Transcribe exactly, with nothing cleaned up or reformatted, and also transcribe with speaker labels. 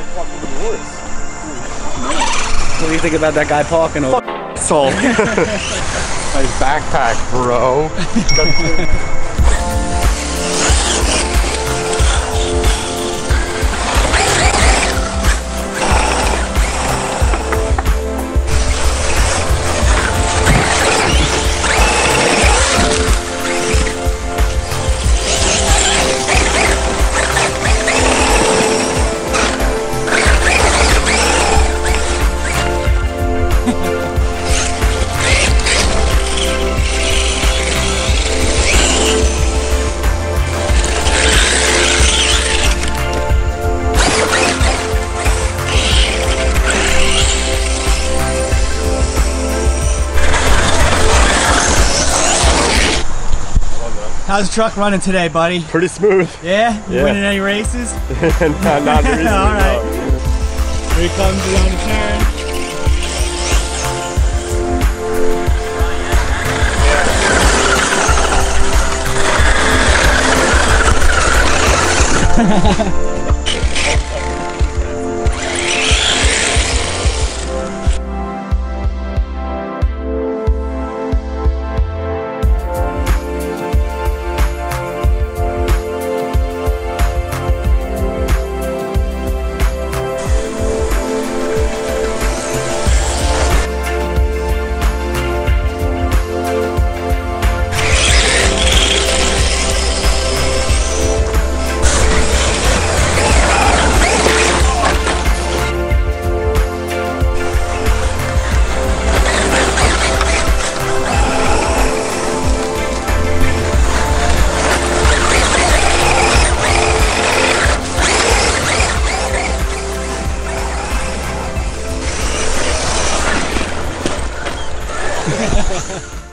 Speaker 1: What do you think about that guy parking over?
Speaker 2: So nice backpack, bro.
Speaker 3: How's the truck running today, buddy?
Speaker 2: Pretty smooth.
Speaker 3: Yeah? You
Speaker 2: Yeah.
Speaker 3: winning any races?
Speaker 2: not, not recently,
Speaker 3: All right.
Speaker 2: no.
Speaker 3: Here he comes around the turn. Ha ha ha.